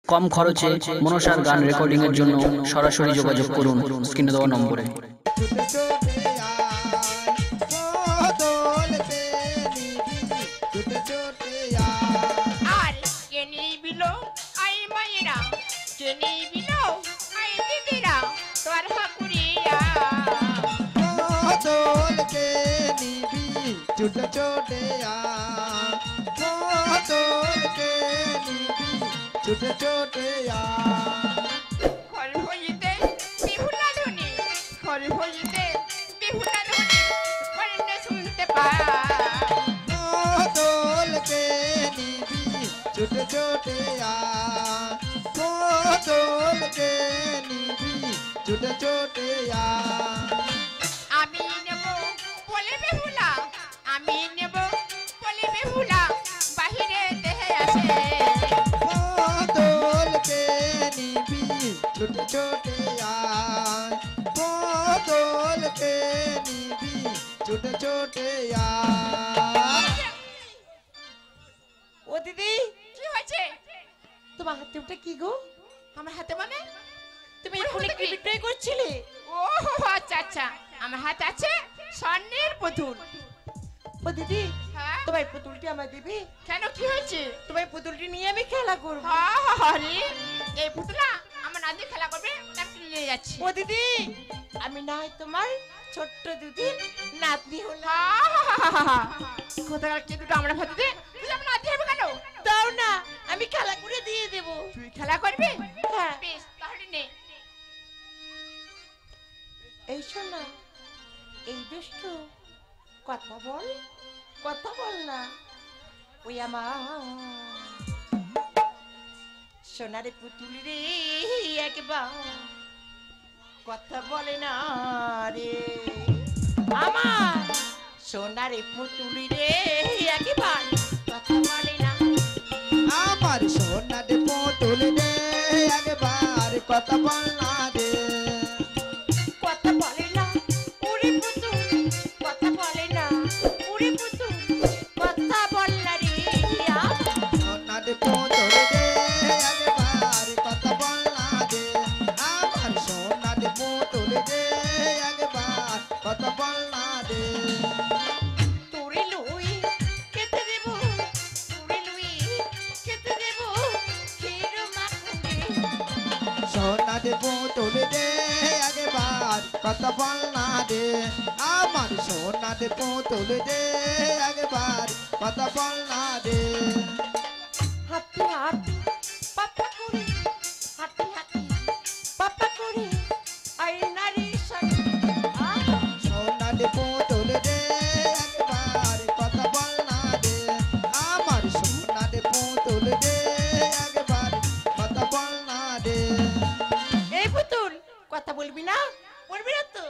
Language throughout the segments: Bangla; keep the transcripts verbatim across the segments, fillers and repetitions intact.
কম খরচে মনসার গান রেকর্ডিং এর জন্য সরাসরি যোগাযোগ করুন স্ক্রিনে দেওয়া নম্বরে। छोटे छोटे यार तोल के नीबी छोटे छोटे यार खरी होइते बिहुला धुनी खरी होइते बिहुला धुनी पढ़ने सुनते पा तोल के नीबी छोटे छोटे यार तोल के नीबी छोटे छोटे यार আমি নেব বলে বেহুলা আমি নেব বলে বেহুলা বাহিরে দেহে আছে तोल के नीबी छोटे छोटे यार तोल के नीबी छोटे छोटे यार ও দিদি কি হয়েছে তোমার হাতে ওটা কি গো আমার হাতে মানে তুমি ফোনে কি বিক্রয় করছিলে ও আচ্ছা আচ্ছা আমার হাতে আছে স্বর্ণের পুতুল ও দিদি হ্যাঁ তোমার পুতুলটি আমায় দিবি কেন কি হয়েছে তোমার পুতুলটি নিয়ে আমি খেলা করব হ্যাঁ আরে এই পুতুলা আমার নাতি খেলা করবে তাকে নিয়ে যাচ্ছি ও দিদি আমি না তোমার ছোট্ট দুদিন নাতনি হলাম কোথাকার কে দুটো আমরা ভাতে দে তুই আমার নাতি হবে কেন দাও না আমি খেলা করে দিয়ে দেব তুই খেলা করবি হ্যাঁ বেশ তাহলে নে এই শোনা এই দুষ্টু কথা বল কথা বল না ওই আমার সোনারে পুতুলি রে একবার কথা বলে না রে আমার সোনারে পুতুলি রে একবার কথা বলে না আমার সোনার পুতুল রে একবার কথা বল না রে কথা বলে না পুরি পুতুল কথা বলে না পুরি পুতুল কথা বল না রে সোনার পুতুল রে একবার কথা বল না রে আমার সোনার পুতুল রে একবার কথা বল না রে তোরে লই কেটে দেব তোরে লই কেটে দেব ক্ষীর মাখনে সোনার পুতুল রে একবার কথা বল না রে আমার সোনার পুতুল রে একবার কথা বল না রে হাতে হাত পাপা করে হাতে হাতে পাপা করে আই নারী সাথে সোনার পুতুল রে একবার কথা বল না রে আমার সোনার পুতুল রে একবার কথা বল না রে এই পুতুল কথা বলবি না বলবি না তো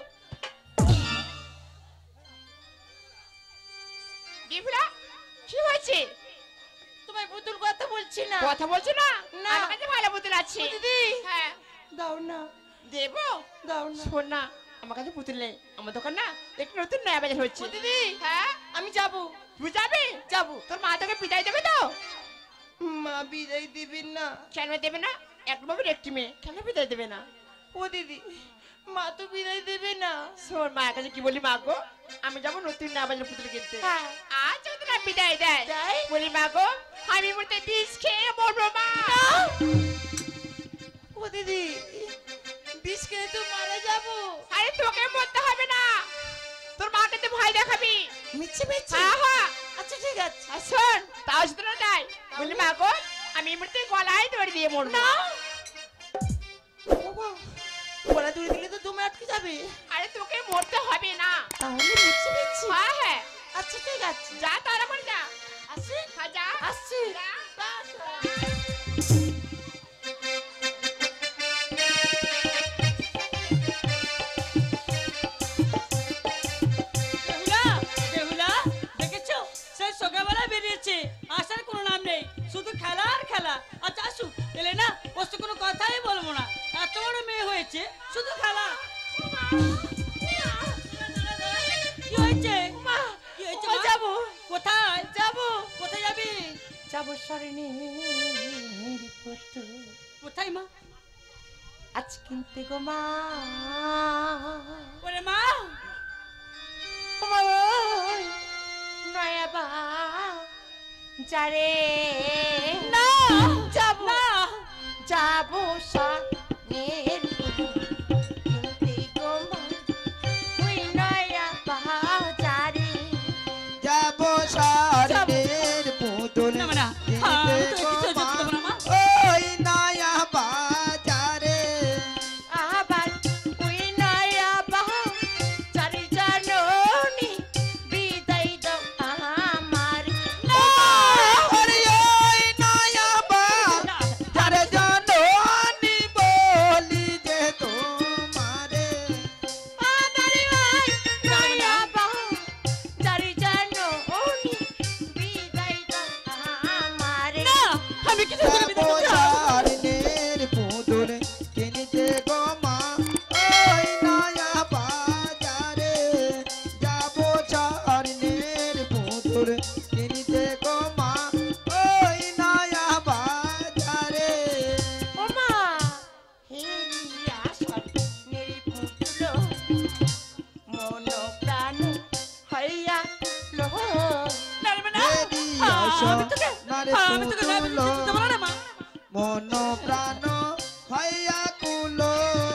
দিবলা কি হয়েছে তোমার পুতুল কথা বলছি না কথা বলছো না না আমার কাছে ভালো পুতুল আছে দিদি হ্যাঁ দাও না দেব দাও না শোন না আমার কাছে পুতুল নেই আমার দোকান না একটু নতুন নয়া বাজার হচ্ছে দিদি হ্যাঁ আমি যাব তুই যাবি যাব তোর মা তোকে বিদায় দেবে তো মা বিদায় দেবে না কেন দেবে না একবার একটি মেয়ে কেন বিদায় দেবে না ও দিদি মা তো বিদায় দেবে না শোন মায়ের কাছে কি বলি মা গো আমি যাবো নতুন না বাজার পুতুল কিনতে আজ যদি না বিদায় দেয় বলি মা গো আমি মরতে বিষ খেয়ে মরবো মা ও দিদি বিষ খেয়ে তো মারা যাবো আরে তোকে মরতে হবে না তোর মাকে তো ভয় দেখাবি মিচ্ছে মিচ্ছে হ্যাঁ হ্যাঁ আচ্ছা ঠিক আছে আর শোন তাও যদি না দেয় বলি মা গো আমি মরতে গলায় দড়ি দিয়ে মরবো না গলা দড়ি দিলে তো তুমি আটকে যাবে আরে তোকে মরতে হবে না তাহলে মিচ্ছে মিচ্ছে হ্যাঁ হ্যাঁ আচ্ছা ঠিক আছে যা তারা করে যা আসি হ্যাঁ যা আসছি আসার কোনো নাম নেই শুধু খেলা আর খেলা আচ্ছা আসুক এলে না ওর কোনো কথাই বলবো না এত বড় মেয়ে হয়েছে শুধু খেলা কি হয়েছে কি হয়েছে যাবো কোথায় যাবো কোথায় যাবি যাবো সরণি পুতুল কোথায় মা? আজ কিনতে গো মা। ওরে মা, ওমা ওই নয়া বা যারে না যাব না, যাব সানের পুতুল কিনতে গো মা। ওই নয়া বা যারে যাবো স্বর্ণের পুতুল না না, কিনতে আমি তো গো কিছু মা। যেতে দেবো না মা। ওই নয়া বাজারে আবার ওই নয়া বা যারে জানোনি বিদায় দাও আমার। ওরে ওই নয়া বাজারে জানোনি বলি যে তোমারে। আমার ওই নয়া বা যারে জানোনি বিদায় দাও আমার। না, আমি কিছু যাবো যেতে দেবো না। স্বর্ণের পুতুল কিনতে গো মা। ওই নয়া বাজারে যাবো স্বর্ণের পুতুল কিনতে গো মা। ওই নয়া বাজারে ওমা হেরিয়া স্বপ্নের পুতুল মন প্রাণ হইয়া লো। না রে মা, না। হেরিয়া আমি তোকে সোনার আমি তোকে না পুতুল যেতে দেবো না রে মা। মন প্রাণ হইয়া কুলো।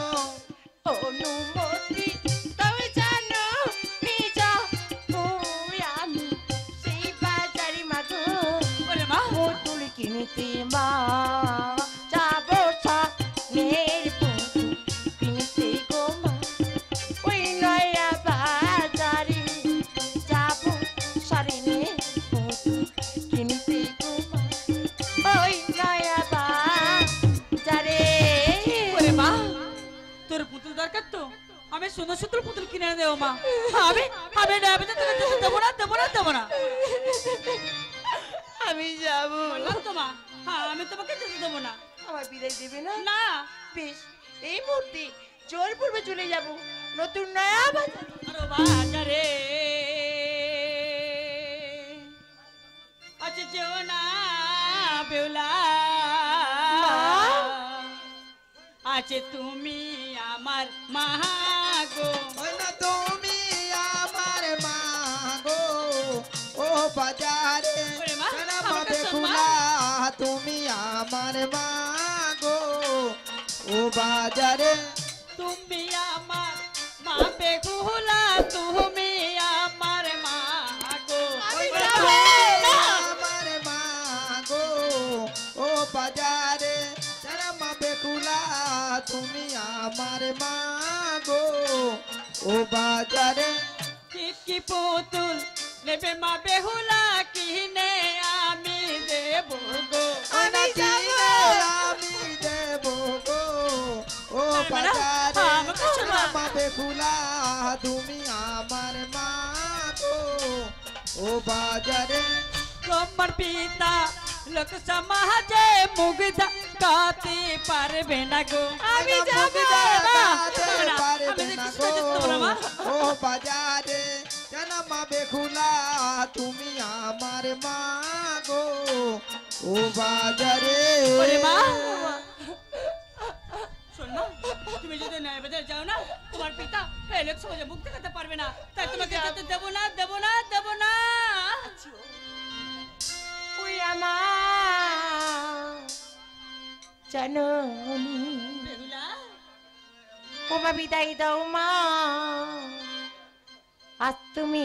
অনুমতি তবে জানো নিজ মুই আমি সেই বাজারি মাগো ওরে মা, পুতুল কিনতে মা। যাব স্বপ্নের পুতুল কিনতে গো মা। ওই নয়া বাজারে যাব স্বর্ণের পুতুল কিনতে গো মা। ওই নয়া বাজারে। ওরে মা, তোর পুতুল দরকার তো আমি সুন্দর সুন্দর পুতুল কিনে এনে দেবো মা। আমি আমি নেবে তোকে যেতে দেবো না, দেবো না, দেবো না। আমি যাব বললাম তো মা, হ্যাঁ আমি তোমাকে যেতে দেবো না। আমার বিদায় দেবে না? না, বেশ, এই মুহূর্তে জোর পূর্বে চলে যাব নতুন নয়া বাজারে। আরো বাজারে আছে যেও না বেউলা, আছে তুমি আমার মা গো। ওই না তুমি আমার মা গো। ও বাজারে ওরে মা, কেন আমার পাবে কাছে খোলা তুমি আমার মা গো। ও বাজারে তুমি আমার মা বেগুলা, তুমি আমার মা গো। ওই না যাবো তুমি না। আমার মা গো। ও বাজারে কেন পাবে খোলা তুমি আমার মা গো। ও বাজারে কি কি পুতুল নেবে মা বেহুলা কিনে আমি দেব গো। আমি যাবো আমি দেব গো। ও আরে বাবা, বাজারে আমাকে শোনা। পাবে খোলা তুমি আমার মা গো। ও বাজারে তোমার পিতা লোক সমাজে মুগ্ধা কাতে পারবে না গো। আমি যাব না, না, আমি যে কিছু যেতে দেবো না মা। ও বাজারে জানামা বেখুলা তুমি আমার মা গো। ও বাজারে ওরে মা, শোন মা, তুমি যদি ন্যায় বাজার যাও না তোমার পিতা এই লোক সমাজে মুখ দেখাতে পারবে না, তাই তোমাকে যেতে দেবো না, দেবো না, দেবো না। ওই আমার জাননি বেহুলা, ও মা বিদায় দাও মা। আজ তুমি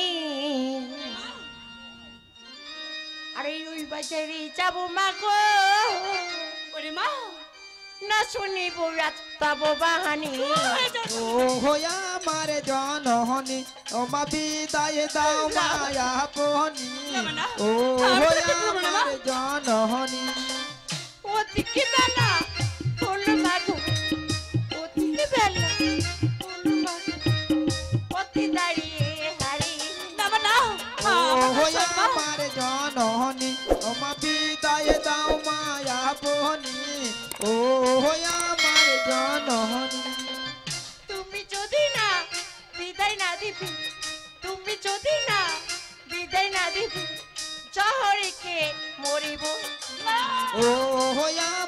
আরে ওই বাজারে যাবো মা গো। ওরে মা, না শুনিব রাস্তাবো বাহানি। ও হয়া আমার জনহনি ও মা বিদায় দাও মায়া পনি। ও হয়া আমার জনহনি ওদিকে বেলা ফুল মাগো, ওদিকে বেলা ফুল মাগো, পথে দাঁড়িয়ে হারি দেবো না। ও হয়া আমার জনহনি ও মা বিদায় দাও মায়া পনি। ও হয়া আমার জনহনি তুমি যদি না বিদায় না দিবি, তুমি যদি না বিদায় না দিবি, শহরে কে মরিব না। ও হয়া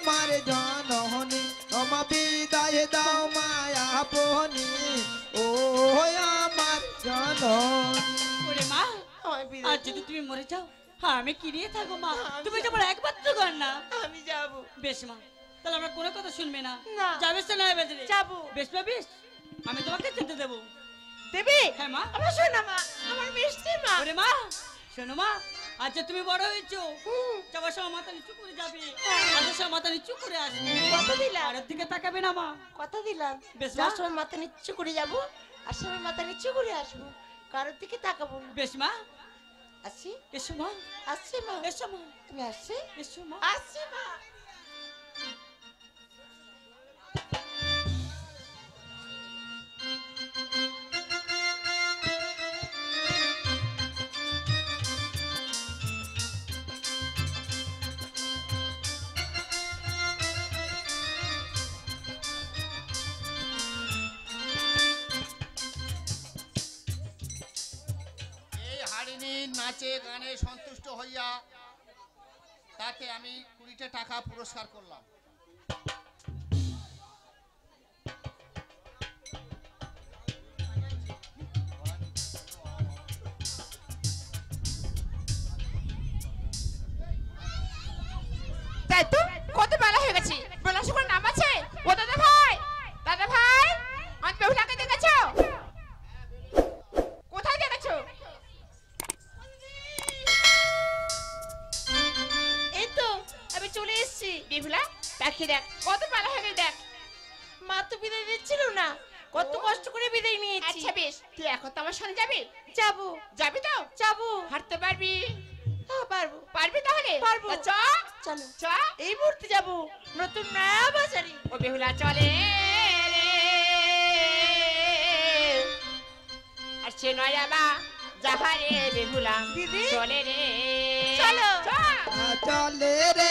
মা বিদায় দাও মায়া বনি ও আমার জননী ওরে মা আমায় বিদায় আর যদি তুমি মরে যাও হ্যাঁ আমি কি নিয়ে থাকবো মা তুমি তো আমার একমাত্র ঘর না আমি যাব বেশ মা তাহলে আমরা কোনো কথা শুনবে না না। যাবে তো না বেজরে যাবো। বেশ মা বেশ আমি তোমাকে যেতে দেবো দেবী হ্যাঁ মা আমার শোনা মা আমার মিষ্টি মা ওরে মা শোনো মা আচ্ছা তুমি বড় হয়েছো যাবার সময় মাথা নিচু করে যাবে আসার সময় মাথা নিচু করে আসবে কত দিলাম আর দিকে তাকাবে না মা কথা দিলাম বেশ মা। যার সময় মাথা নিচু করে যাব আর সময় মাথা নিচু করে আসবো কারোর দিকে তাকাবো না বেশ মা আসি এসো মা আসছি মা এসো মা তুমি আসছি এসো মা আসছি মা এই হারিণীর নাচে গানে সন্তুষ্ট হইয়া তাতে আমি কুড়িটা টাকা পুরস্কার করলাম। তাই তো কত বেলা হয়ে গেছে বেলা সময় নাম আছে ও দাদা ভাই দাদা ভাই আমি বেহুলাকে দেখেছো কোথায় দেখেছো এই তো আমি চলে এসেছি বেহুলা দেখি দেখ কত বেলা হয়ে গেছে দেখ মা তো বিদায় দিচ্ছিল না কত কষ্ট করে বিদায় নিয়েছি আচ্ছা বেশ তুই এখন তো আমার সঙ্গে যাবি যাবো যাবি তো যাবো হাঁটতে পারবি হ্যাঁ পারবো পারবি তাহলে পারবো চ চলো চ এই মুহূর্তে যাব নতুন নয়া বাজারে ও বেহুলা চলে রে আর সে নয়া বা যাহারে বেহুলা দিদি চলে রে চলো চলে রে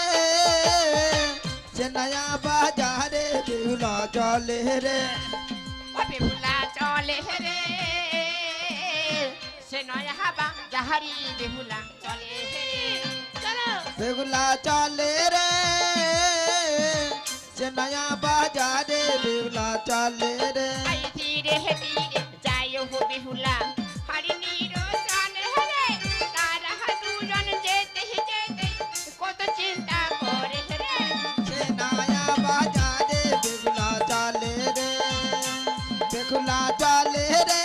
সে নয়া বাজারে বেহুলা চলে রে ও বেহুলা চলে রে সে নয়া হাবা যাহারি বেহুলা চলে রে চলো বেহুলা চলে রে সে নয়া বাজারে বেহুলা চলে রে আই ধীরে ধীরে যাইও হো বেহুলা হারিনীর জানে রে তারা দুজন যেতে যেতে কত চিন্তা করে রে সে নয়া বাজারে বেহুলা চলে রে বেহুলা চলে রে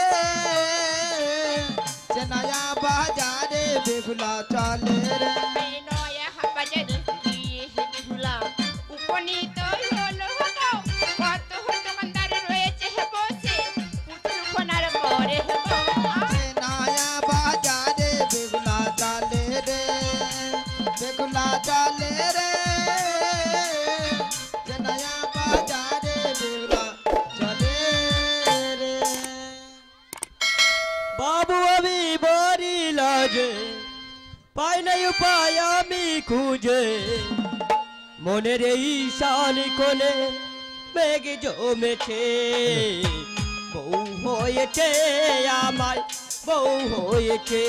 সে নয়া বাজারে বেহুলা চলে রে এই নয়া বাজারে গিয়ে হে বেহুলা উপনীত হলো হলো কত দোকানদার রয়েছে হে বসে পুতুল কোনার পরে হে সে নয়া বাজারে বেহুলা চলে রে বেহুলা চলে রে সে নয়া বাজারে বেহুলা চলে রে বাবু আমি বাড়ি লাগে পাই নাই উপায় আমি খুঁজে মনের এই শান কোলে মেঘ জমেছে বউ হয়েছে আমার বউ হয়েছে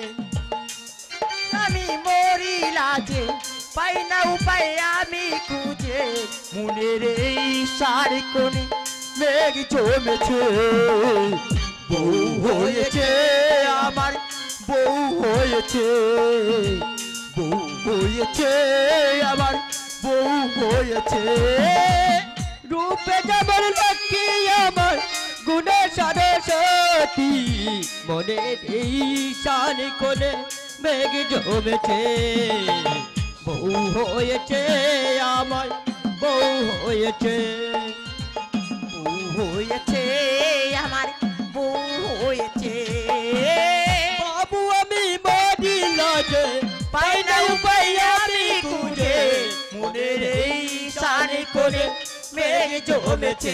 আমি মরি লাগে পাই না উপায় আমি খুঁজে মনের এই শান কোলে মেঘ জমেছে বউ হয়েছে আমার বউ হয়েছে বউ হয়েছে আমার বউ হয়েছে রূপে যেমন লক্ষ্মী আমার গুণে সরস্বতী মনে এই শান কোলে মেঘ জমেছে বউ হয়েছে আমার বউ হয়েছে বউ হয়েছে আমার বউ হয়েছে বাবু আমি বাড়ি লাগে পাই না উপায় আমি খুঁজে মনের এই সারে করে মেঘ জমেছে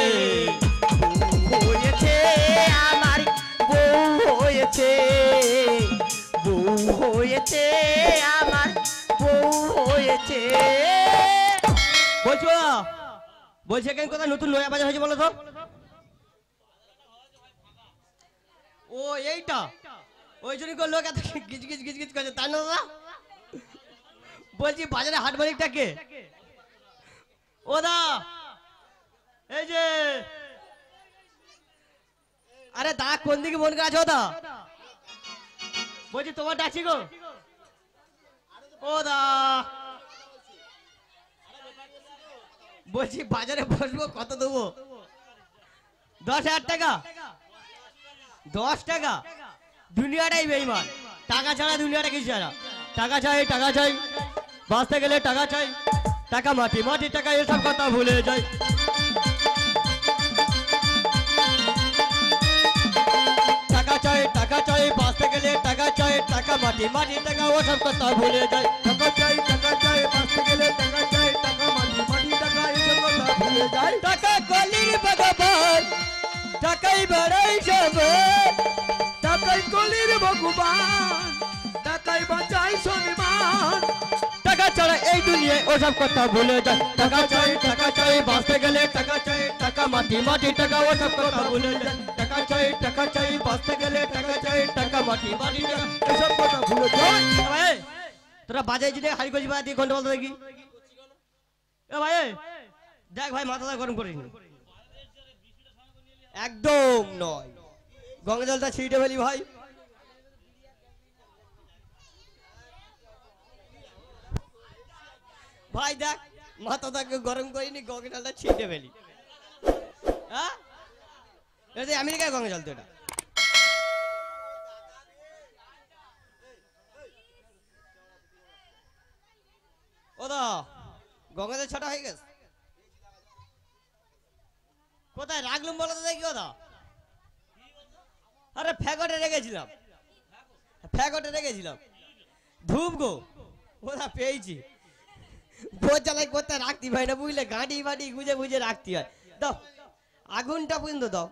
বউ হয়েছে আমার বউ হয়েছে বউ হয়েছে আমার বউ হয়েছে বলছো বলছে কেন কথা নতুন নয়া বাজার হয়েছে বলো তো ও এইটা ওই জন্য করে লোক এত গিজ গিজ গিজ গিজ করছে তাই না দাদা বলছি বাজারে হাট মালিকটাকে ও দা এই যে আরে দা কোন দিকে মন কাজ দা বলছি তোমার ডাকছি গো ও দা বলছি বাজারে বসবো কত দেবো দশ হাজার টাকা দশ টাকা দুনিয়াটাই বেইমান টাকা ছাড়া দুনিয়াটা কিছু ছাড়া টাকা চাই টাকা চাই বাঁচতে গেলে টাকা চাই টাকা মাটি মাটি টাকা এসব কথা ভুলে যাই টাকা চাই টাকা চাই বাঁচতে গেলে টাকা চাই টাকা মাটি মাটি টাকা ওসব কথা ভুলে যাই টাকা চাই টাকা চাই বাঁচতে গেলে টাকা চাই টাকা মাটি মাটি টাকা এসব কথা ভুলে যাই টাকা কলির ভগবান টাকাই বাড়াই সব টাকাই কলির ভগবান টাকাই বাঁচাই সম্মান টাকা ছাড়া এই দুনিয়ায় ওসব কথা ভুলে যায় টাকা চাই টাকা চাই বাঁচতে গেলে টাকা চাই টাকা মাটি মাটি টাকা ওসব কথা ভুলে যায় টাকা চাই টাকা চাই বাঁচতে গেলে টাকা চাই টাকা মাটি মাটি টাকা এসব কথা ভুলে যাই এ ভাই তোরা বাজাই যদি হাড়ি কজি বাদ দিয়ে ঘন্টা বলতে দেখি এ ভাই দেখ ভাই মাথাটা গরম করিস নি। একদম নয় গঙ্গা জলটা ছিটে ফেলি ভাই ভাই দেখ মাথাটাকে গরম করিনি গঙ্গা জলটা ছিটে ফেলি হ্যাঁ এটা আমেরিকায় গঙ্গা জল তো এটা ও দা গঙ্গা জল ছটা হয়ে গেছে কোথায় রাখলুম বলো তো দেখি ওদা আরে ফ্যাগটে রেখেছিলাম ফ্যাগটে রেখেছিলাম ধূপ গো ওদা পেয়েছি বোঝ জ্বালাই করতে রাখতে হয় না বুঝলে গাঁটি বাটি গুজে গুজে রাখতে হয় দাও আগুনটা পর্যন্ত দাও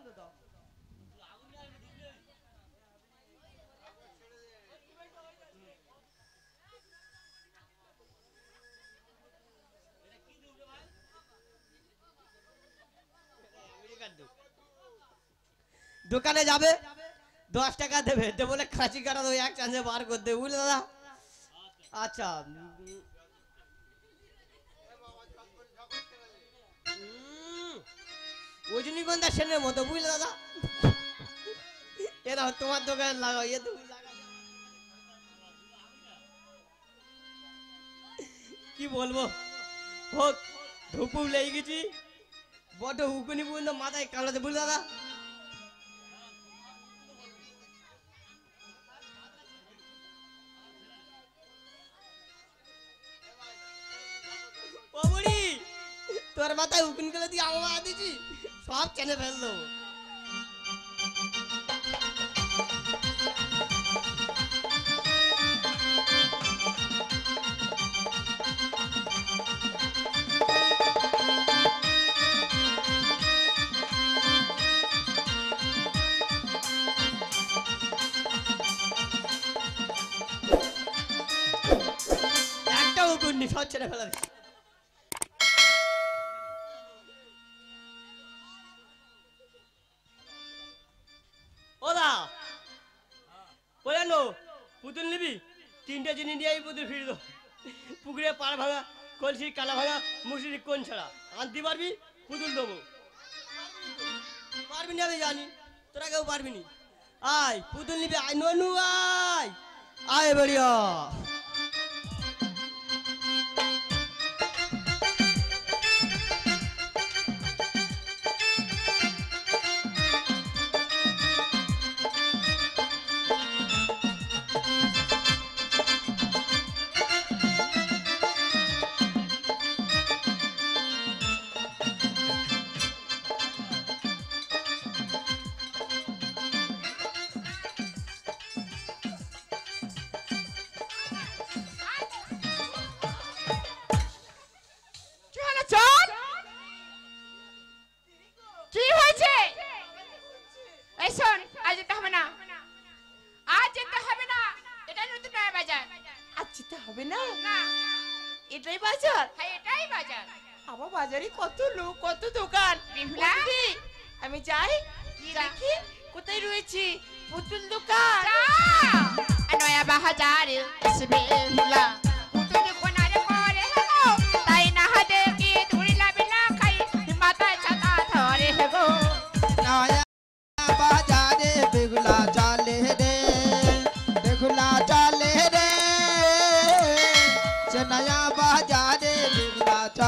দোকানে যাবে দশ টাকা দেবে দে বলে খাঁচি কাটা দেবে এক চান্সে বার করতে বুঝলে দাদা আচ্ছা ওই জন্যই সেনের মতো বুঝলে দাদা এরা তোমার দোকানে লাগাও এ তুমি কি বলবো হোক ধুপু লেগে গেছি বড় হুকুনি পর্যন্ত মাথায় কামড়াতে বুঝলে দাদা তোর মাথায় হুকুন করে দিয়ে আমার দিছি সব চেনে ফেল দেবো একটা হুকুন নি সব চেনে ফেলা দিচ্ছি ওদা বলেন পুতুল নিবি তিনটে জিনিস নিয়ে পুতুল ফিরে দো পুকুরে পাড় ভাঙা কলসি কালা ভাঙা মুসির কোন ছাড়া আনতে পারবি পুতুল দেবো পারবি না আমি জানি তোরা কেউ পারবি নি আয় পুতুল নিবি আয় ননু আয় আয় বেরিয়া এটাই বাজার হ্যাঁ এটাই বাজার আমার বাজারে কত লোক কত দোকান আমি যাই দেখি কোথায় রয়েছে পুতুল দোকান নয়া বাজার বিসমিল্লাহ পুতুল কোনারে করে হলো তাই না হাতে কি ধরে লাবিলা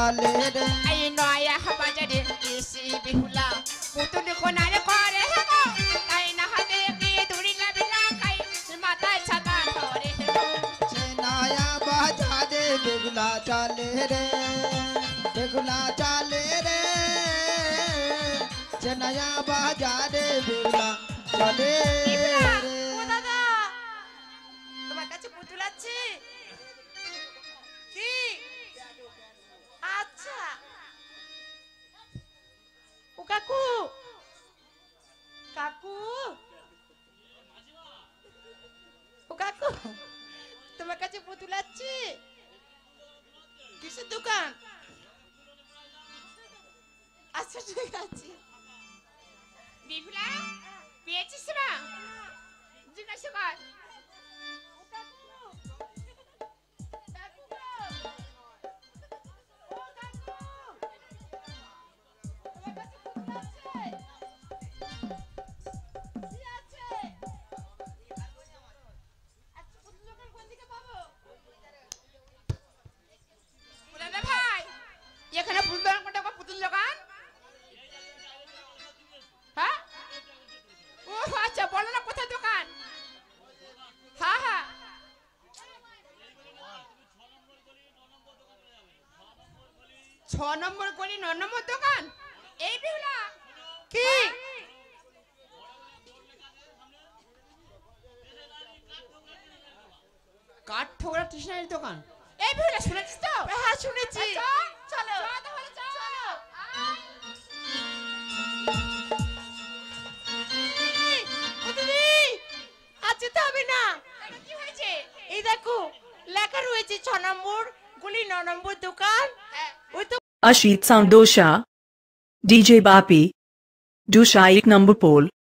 চলে রে এই নয়া বাজারে এসে বেহুলা পুতুল কোনারে করে গো তাই না হাতে কি দড়ি লাবিলা খাই মাথায় ছাতা ধরে গো সে নয়া বাজারে বেগুলা চলে রে বেগুলা চলে রে সে নয়া বাজারে বেগুলা চলে রে ও দাদা তোমার কাছে পুতুল আছে কি আচ্ছা ও কাকু কাকু ও কাকু তোমার কাছে পুতুল আছে কিসের দোকান আচ্ছা ঠিক আছে বিপুলা পেয়েছিস না জিজ্ঞাসা কর ও কাকু কাকু গো ও কাকু তোমার কাছে পুতুল আছে কি আছে আচ্ছা পুতুল দোকান কোন দিকে পাবো দাদা ভাই এখানে পুতুল দোকান কোনটা গো পুতুল দোকান হ্যাঁ ও আচ্ছা বলো না কোথায় দোকান হ্যাঁ হ্যাঁ ছ নম্বর গলি ন নম্বর দোকান এই বিহুলা কি কাঠ ঠোকরা স্টেশনারি দোকান এই বিহুলা শুনেছিস তো হ্যাঁ শুনেছি চলো তাহলে চলো আচ্ছা তো হবে না কি হয়েছে এই দেখো লেখা রয়েছে ছ নম্বর গলি ন নম্বর দোকান ওই তো Ashit Sound Dosha D J Bapi Dusha एक number pole